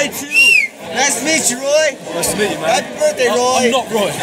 Roy too. Nice to meet you, Roy. Nice to meet you, man. Happy birthday, Roy. I'm not Roy.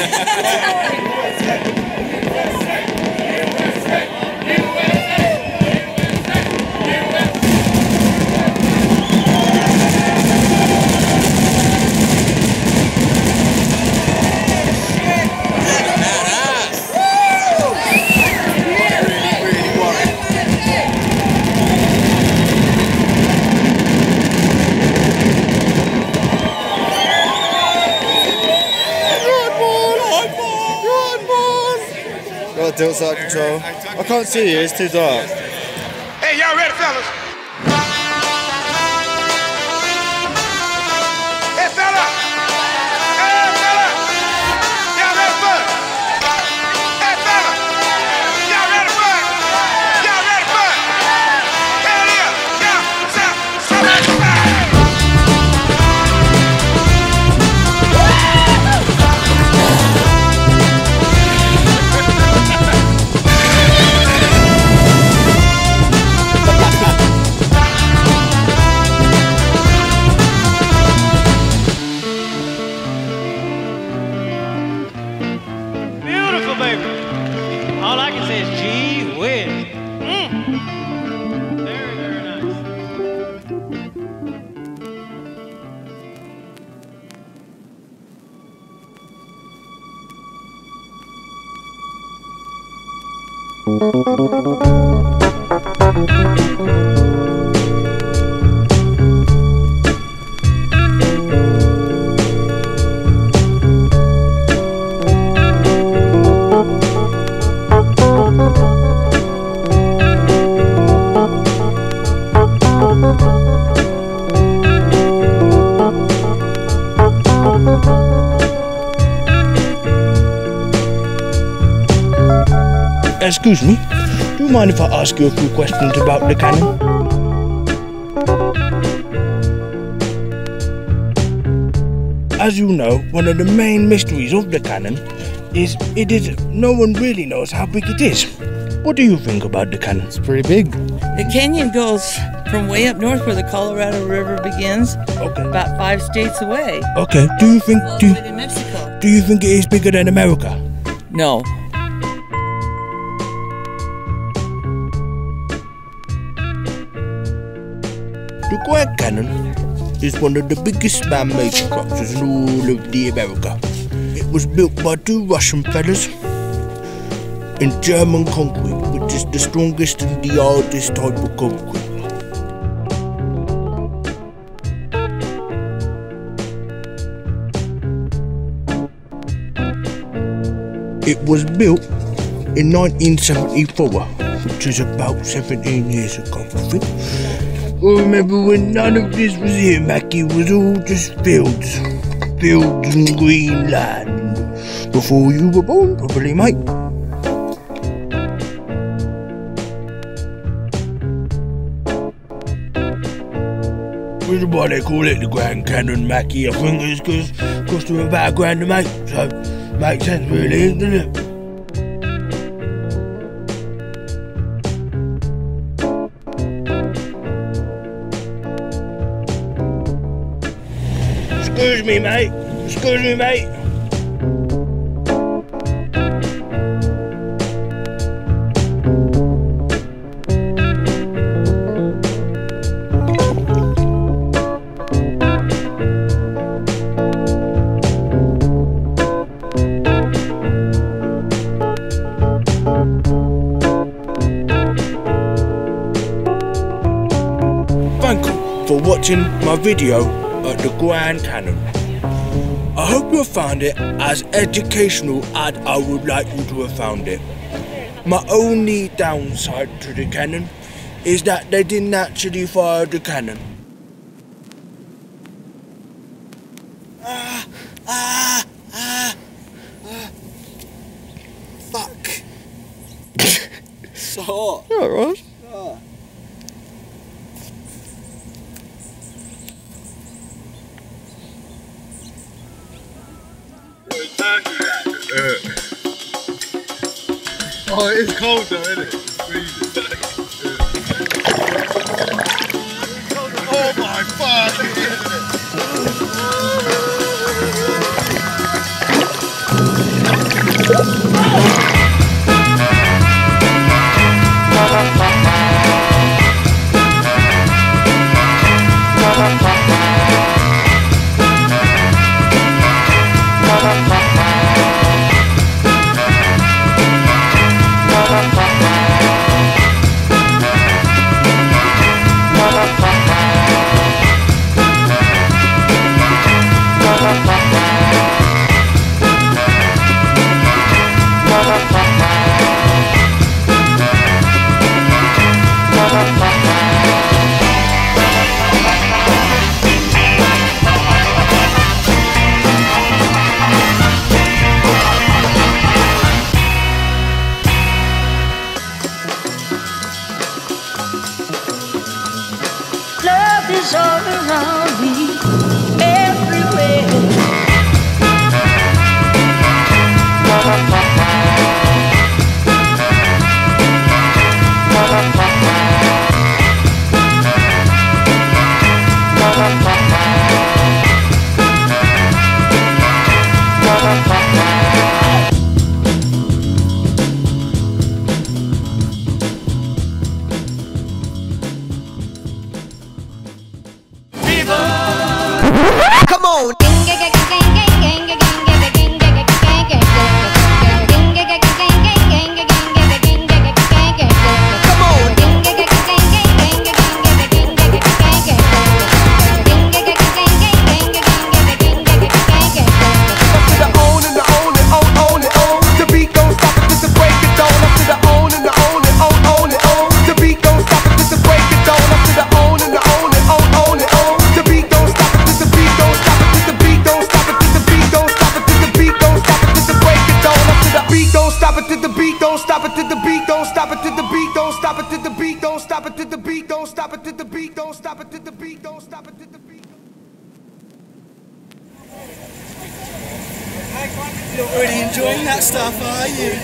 Tilt side control. I can't see you, it's too dark. Hey, y'all ready, fellas? Hey, fella! Hey, fella! Y'all ready for it? Hey, fella! Y'all ready for it? Y'all ready for it? Hell yeah! Yeah! All I can say is gee whiz. Very, very nice. Excuse me, do you mind if I ask you a few questions about the cannon? As you know, one of the main mysteries of the cannon is no one really knows how big it is. What do you think about the cannon? It's pretty big. The canyon goes from way up north where the Colorado River begins, about 5 states away. Okay, do you think All the way to Mexico. Do you think it is bigger than America? No. The Grand Cannon is one of the biggest man-made structures in all of the America. It was built by 2 Russian fellas in German concrete, which is the strongest and the hardest type of concrete. It was built in 1974, which is about 17 years ago, I think. I remember when none of this was here, Mackie. It was all just fields and green land. Before you were born, probably, mate. Which is why they call it the Grand Canyon, Mackie. I think it's because it cost them about £1 to make, so makes sense, really, doesn't it? Excuse me, mate. Excuse me, mate. Thank you for watching my video at the Grand Canyon. I hope you found it as educational as I would like you to have found it. My only downside to the cannon is that they didn't actually fire the cannon. Fuck. So hot. You alright, Ross? Oh, it is cold though, isn't it? It's freezing. Oh my fuck! You're not really enjoying that stuff, are you?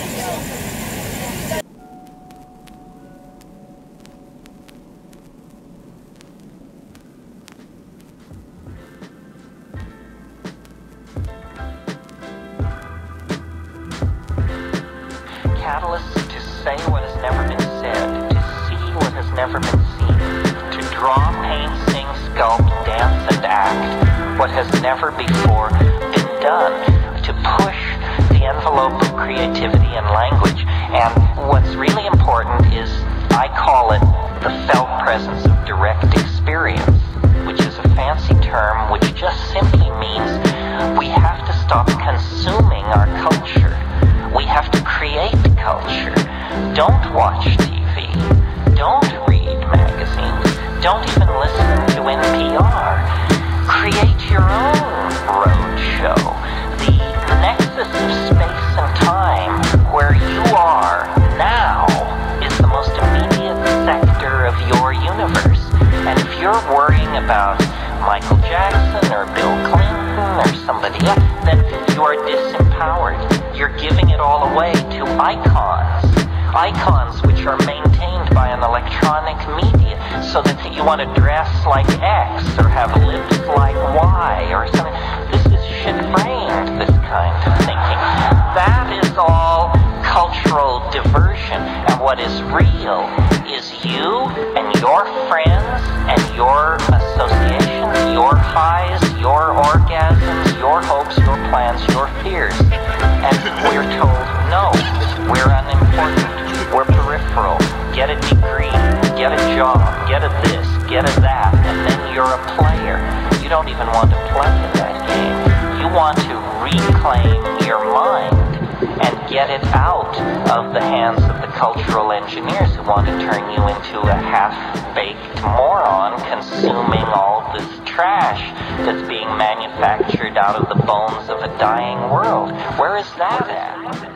Catalysts to say what has never been said, to see what has never been seen, to draw, paint, sing, sculpt, dance, and act what has never before been done, to push the envelope of creativity and language. And what's really important is, I call it the felt presence of direct experience, which is a fancy term which just simply means we have to stop consuming our culture. We have to create culture. Don't watch TV. Don't read magazines. Don't even listen to NPR. Create your own road show. The nexus of space and time, where you are now, is the most immediate sector of your universe. And if you're worrying about Michael Jackson or Bill Clinton or somebody else, then you are disempowered. You're giving it all away to icons. Icons which are maintained by an electronic media, so that you want to dress like X or have lips like Y or something. This is shit-brained, this kind of thinking. That is all cultural diversion. And what is real is you and your friends and your associations, your highs, your orgasms, your hopes, your plans, your fears. And we're told, no, we're unimportant, we're peripheral, get a degree, get a job, get a this, get a that, and then you're a player. You don't even want to play in that game. You want to reclaim your mind and get it out of the hands of the cultural engineers who want to turn you into a half-baked moron consuming all this trash that's being manufactured out of the bones of a dying world. Where is that at?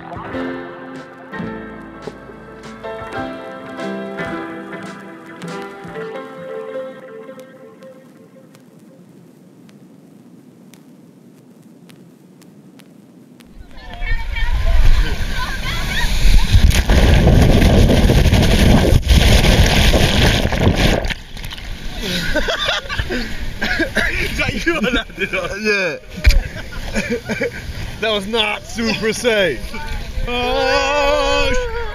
Is that you I landed on? Yeah. That was not super safe. Oh,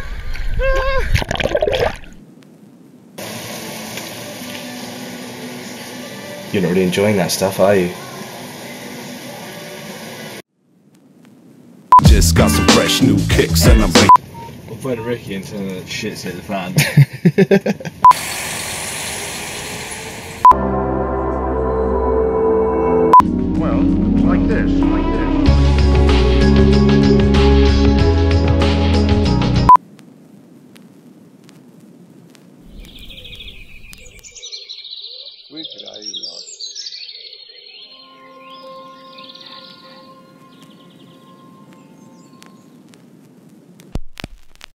You're not really enjoying that stuff, are you? Just got some fresh new kicks and I'm I'll play the Ricky until the shit's hit the fan. well, like this. We could